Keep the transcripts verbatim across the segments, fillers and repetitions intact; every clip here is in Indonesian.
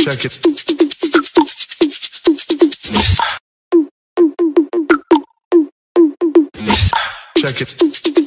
Check it. Check it.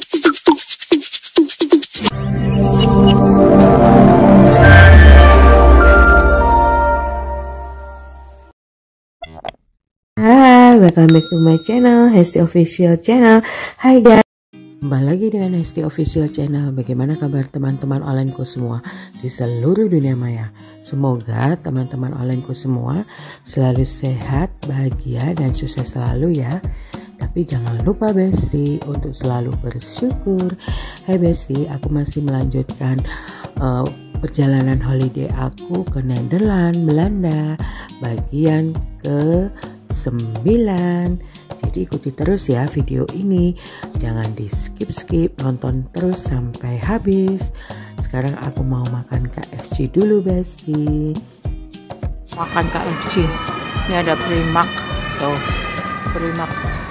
Hai, welcome back to my channel, Hesti Official Channel. Hai guys, kembali lagi dengan Hesti Official Channel. Bagaimana kabar teman-teman onlineku semua di seluruh dunia maya? Semoga teman-teman onlineku semua selalu sehat, bahagia, dan sukses selalu ya. Tapi jangan lupa Besti untuk selalu bersyukur. Hai Besti, aku masih melanjutkan uh, perjalanan holiday aku ke Nederland, Belanda, bagian ke sembilan. Jadi ikuti terus ya video ini, jangan di skip-skip, nonton terus sampai habis. Sekarang aku mau makan K F C dulu Besti. Makan K F C. Ini ada Primark tuh, Primark.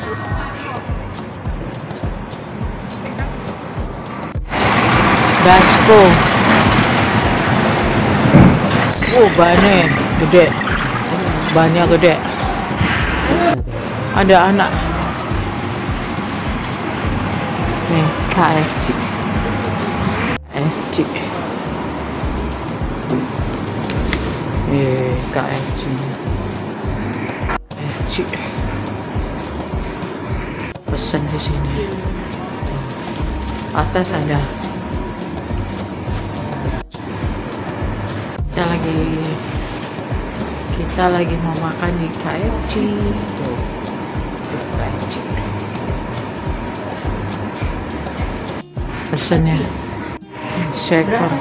Dasko. Oh banyak, gede, banyak gede. Ada anak. Nih K F C. K F C. Eh K F C. K F C. Pesan di sini. Atas ada. Kita lagi kita lagi mau makan di K F C. Tuh. Tuh K F C. Pesannya shaker.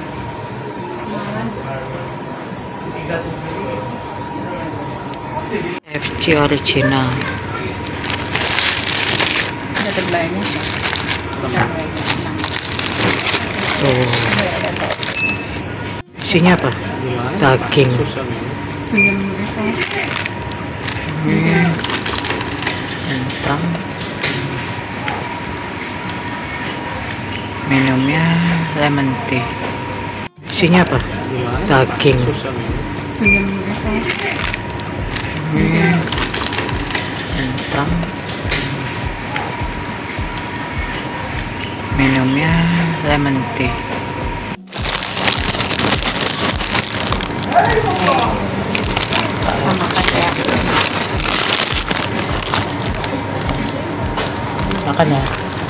K F C original. Ada sebelahnya. Tuh. Isinya apa? Daging. Hmm. Entang. Minumnya lemon tea. Isinya apa? Daging. Hmm. Entang. Minumnya lemon tea. Makan ya.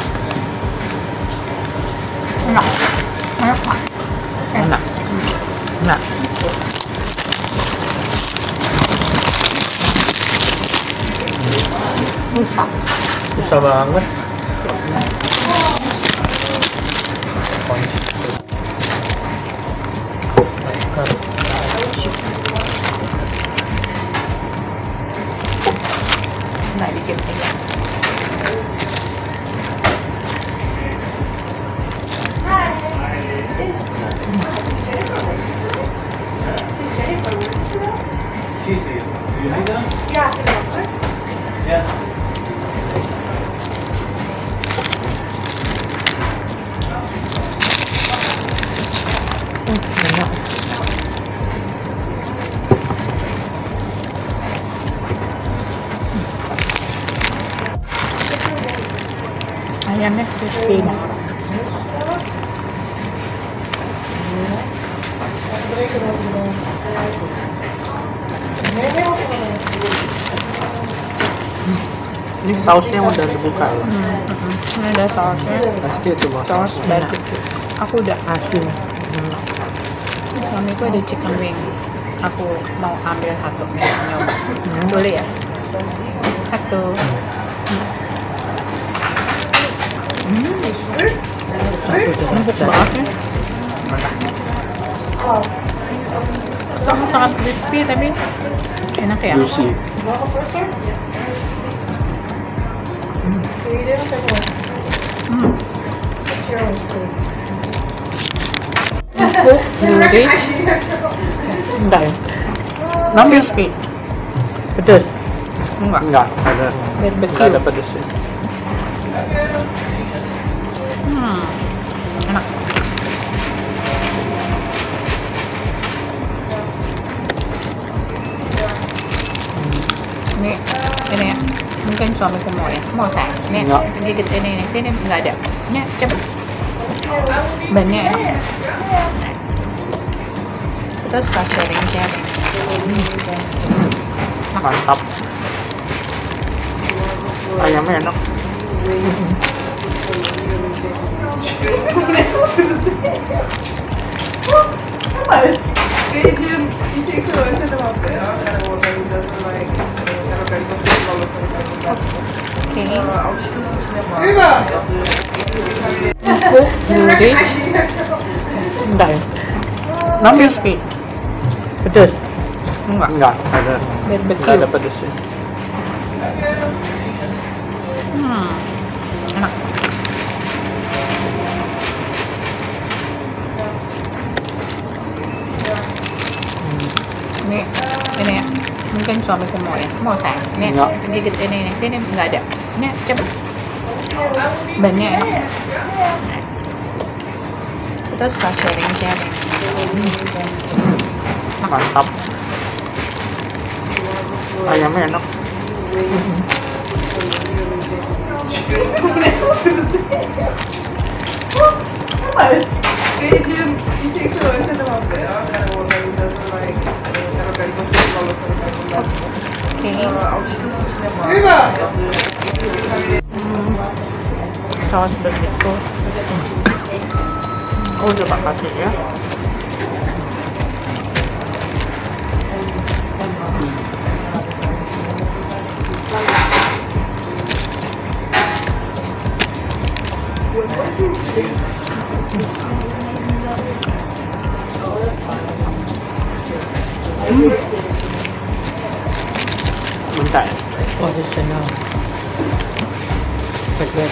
Enak. Enak Pak. Enak. Enak. Susah. Susah banget. Nggak dikit aja. Ayamnya crispy nih. Ini sausnya udah dibuka loh. Hmm, hmm. Ini ada sausnya. Pasti itu bos. Saus barbecue. Aku udah kasih. Hmm. Suamiku ada chicken wing. Aku mau ambil satu nih, nyoba. Hmm. Boleh ya? Satu. Hmm. Empuk banget ya. Sangat crispy tapi enak ya. Juicy. Hmm. Empuk, gurih. Enggak ya? Enggak crispy. Pedas? Enggak. Enggak ada. Barbecue. Enggak ada pedasnya. Hmm. Enak. Mungkin suamiku mau ya, mau sayang. Nih, Enggak. gigit ini, nih, sini nggak ada. Nih, cepet. Bannya enak. Kita suka sharing-sharing. Mantap. Ayamnya enak. Empuk, gurih, Enggak ya? crispy. Pedes? Enggak. Enggak, ada. Barbecue. Enggak ada pedesnya. Hmm, enak. Ini, ini ya. Mungkin suamiku mau ya, mau sayang. Nih, Enggak. gigit ini, nih, sini nggak ada. Nih, cepet. Bannya enak. Kita suka sharing-sharing. Mantap. Ayamnya enak. Saus begitu. Oh, coba kasih ya. Hmm. Bentar. Original. Pedes.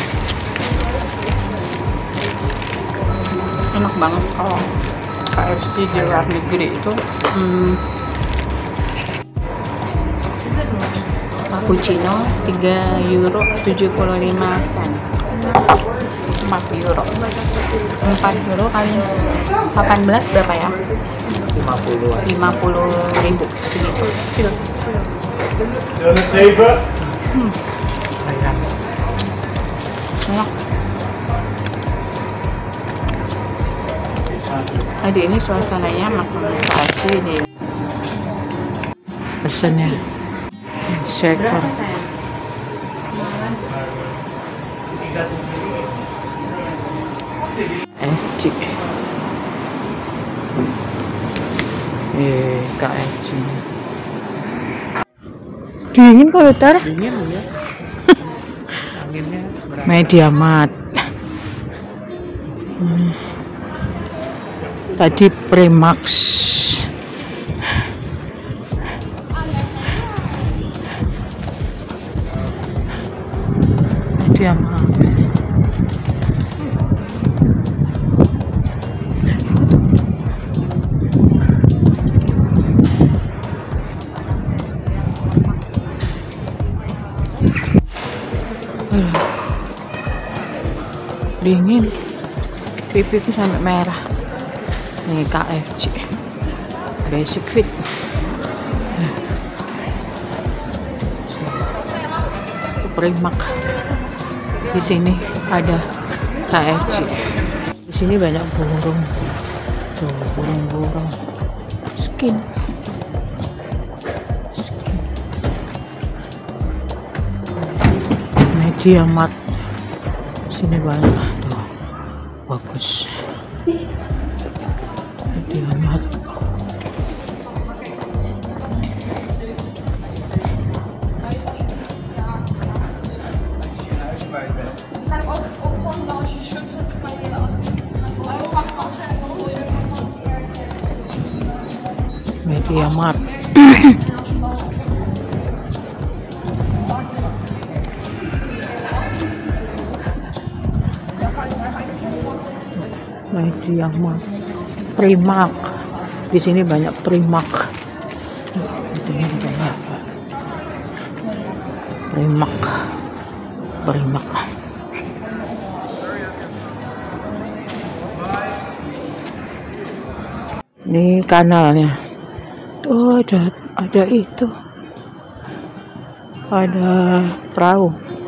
Enak banget kalau K F C di luar negeri itu. Hmm, cappuccino tiga euro tujuh puluh lima sen. empat euro. empat euro kali delapan belas berapa ya? lima puluh. lima puluh ribu segitu. Hmm, Ayam. enak. Tadi ini suasananya makan K F C di Pesennya. Shaker. F C. Eh, K F C. dingin kok Tar. Dingin ya. Anginnya berapa? Mediamarkt. Hmm. Tadi Primax. Mediamarkt. Dingin, pipiku sampai merah. Nih K F C Basic Fit. Primark. Di sini ada K F C. Di sini banyak burung. Tuh, burung-burung. Skin. Skin. Mediamarkt. Sini banyak. Tuh, bagus. Mediamarkt. Mediamarkt. Mediamarkt. Primark. Di sini banyak Primark. Ini banyak. Primark. Primark. Ini kanalnya. Tuh ada ada itu. ada perahu.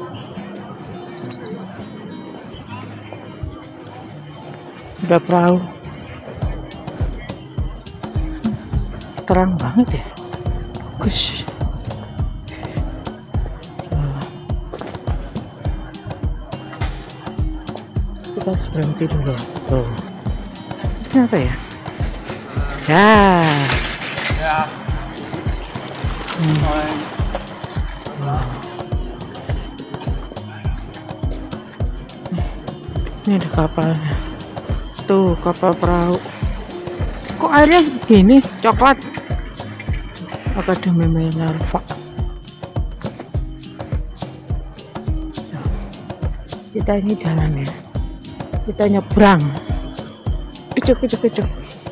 Ada perahu. Terang banget ya. Bagus. Kita harus berhenti dulu. Tuh. Ini apa ya? Ya. Ya. Hmm. Ini ada kapalnya. Tuh kapal perahu. Kok airnya gini coklat? Akademi Minerva. Kita ini jalan ya. Kita nyebrang. Ucuk ucuk ucuk.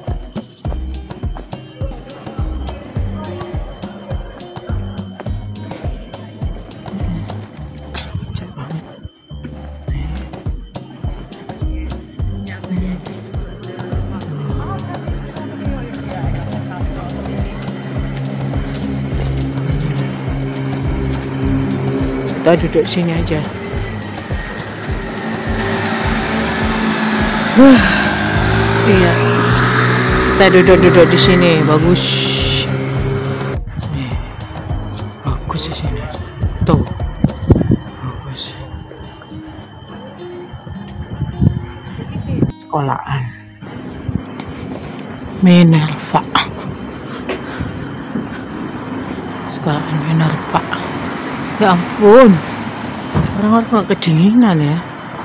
Kita duduk sini aja. Wah, iya. Kita duduk-duduk di sini, bagus. Nih, bagus di sini. Tuh, bagus. Sekolahan Minerva. Sekolahan Minerva. Ya ampun, orang-orang nggak kedinginan ya.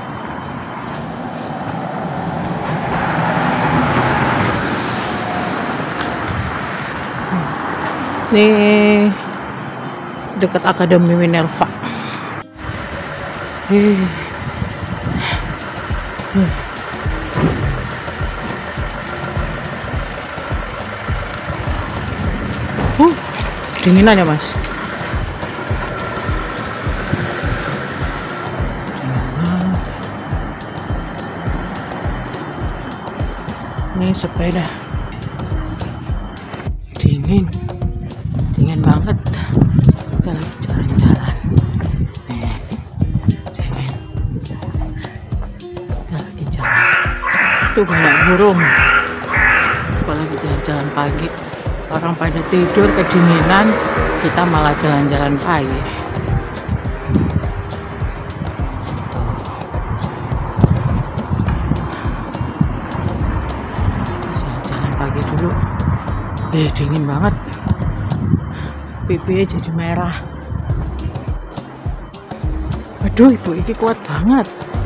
Ini dekat Akademi Minerva. Hei. Hmm. Uh, dinginan ya mas. Ini sepeda dingin dingin banget. Kita lagi jalan-jalan nih, dingin. Kita lagi jalan, tuh banyak burung. Apalagi jalan-jalan pagi, orang pada tidur kedinginan, kita malah jalan-jalan pagi. Pagi dulu, eh dingin banget, pipi jadi merah. Aduh, ibu ini kuat banget.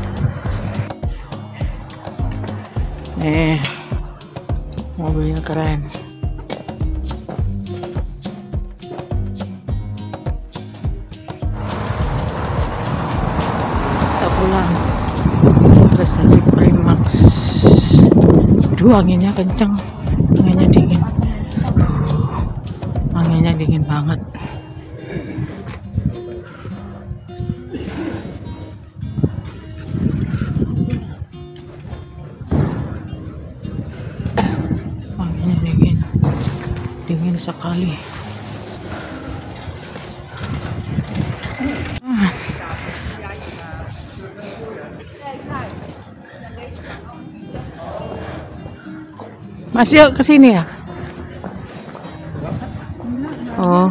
Eh, mobilnya keren. Kita pulang. Prestasi Primax. Aduh, anginnya kenceng. Anginnya dingin, uh, anginnya dingin banget. Anginnya dingin, dingin sekali. Ah. Mas yuk kesini ya? Oh.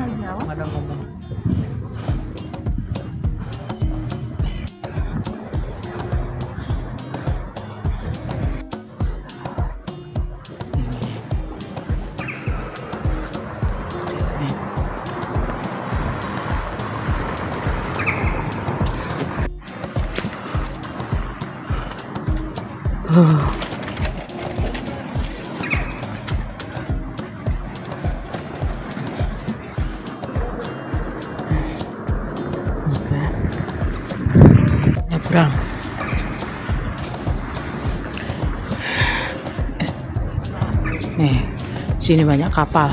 Oh. Nyebrang. Nih, sini banyak kapal.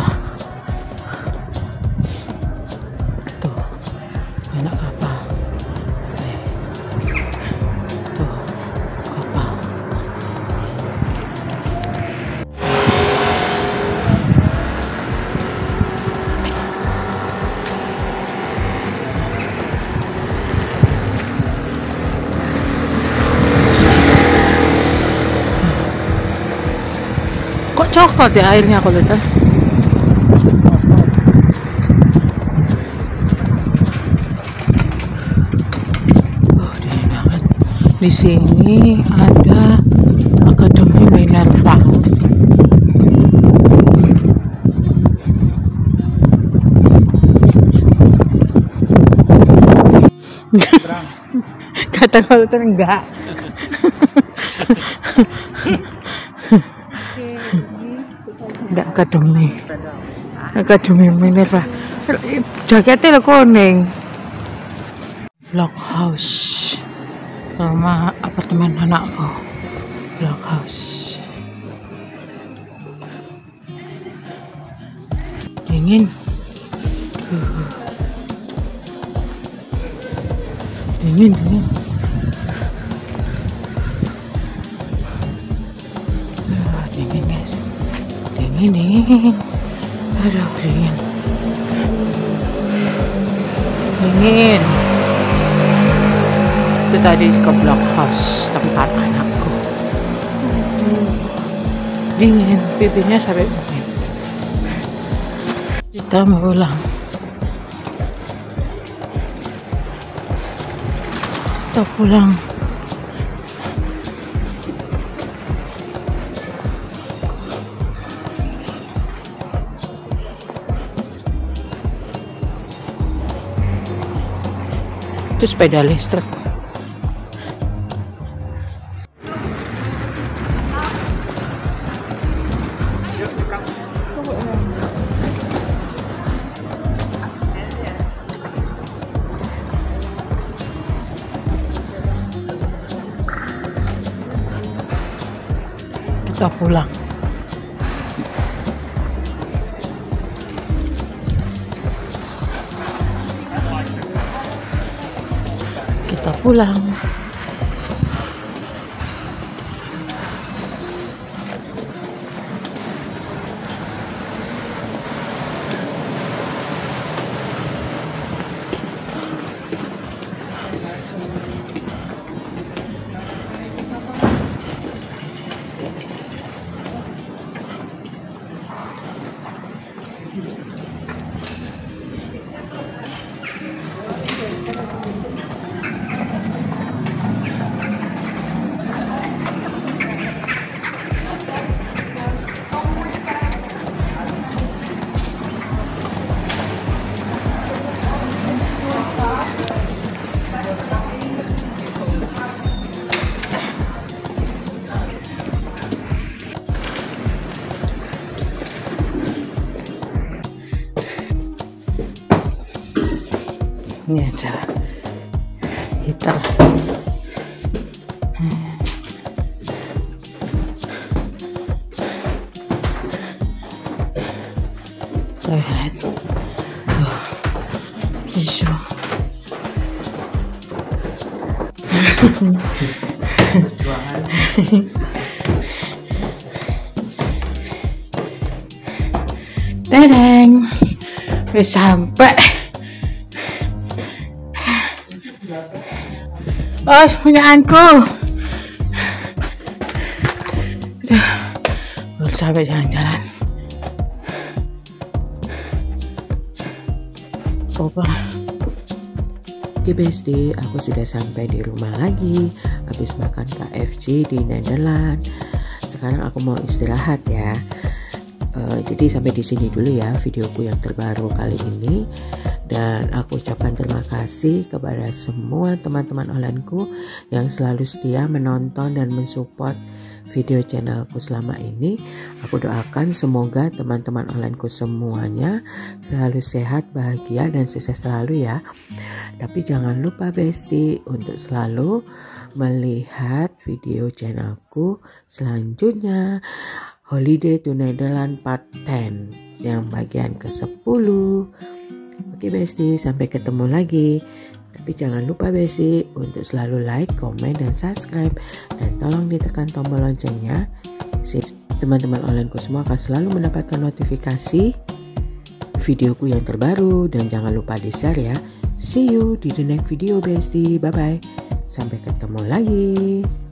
Tuh, banyak kapal. Nih. Tuh, kapal. Kok coklat ya airnya aku lihat? Oh, dingin banget. Di sini ada Akademi Minerva. Kata kalau itu enggak. Enggak Akademi. Akademi Minerva. Jaketnya kuning. Block house. Rumah apartemen anakku. Block house. Dingin. Uh. Dingin, dingin. Uh, dingin guys. Dingin, dingin. Aduh, dingin. Dingin. Itu tadi ke block house tempat anakku. Dingin, pipinya sampai dingin. Kita mau pulang. Kita pulang. Itu sepeda listrik. Kita pulang. Kita pulang. Ini ada heater. Hmm. Toilet. Tuh. Tisu. Dadang. Wis sampai. Oh, punyaanku. Udah, baru sampai jalan-jalan. Koper. Oke Besti, aku sudah sampai di rumah lagi. Habis makan K F C di Nederland. Sekarang aku mau istirahat ya. Uh, jadi sampai di sini dulu ya videoku yang terbaru kali ini. Dan aku ucapkan terima kasih kepada semua teman-teman onlineku yang selalu setia menonton dan mensupport video channelku selama ini. Aku doakan semoga teman-teman onlineku semuanya selalu sehat, bahagia, dan sukses selalu ya. Tapi jangan lupa Besti untuk selalu melihat video channelku selanjutnya, Holiday to Nederland Part sepuluh yang bagian ke sepuluh. Oke Besti, sampai ketemu lagi. Tapi jangan lupa Besti untuk selalu like, komen, dan subscribe. Dan tolong ditekan tombol loncengnya. Teman-teman onlineku semua akan selalu mendapatkan notifikasi videoku yang terbaru. Dan jangan lupa di share ya. See you di the next video Besti. Bye bye. Sampai ketemu lagi.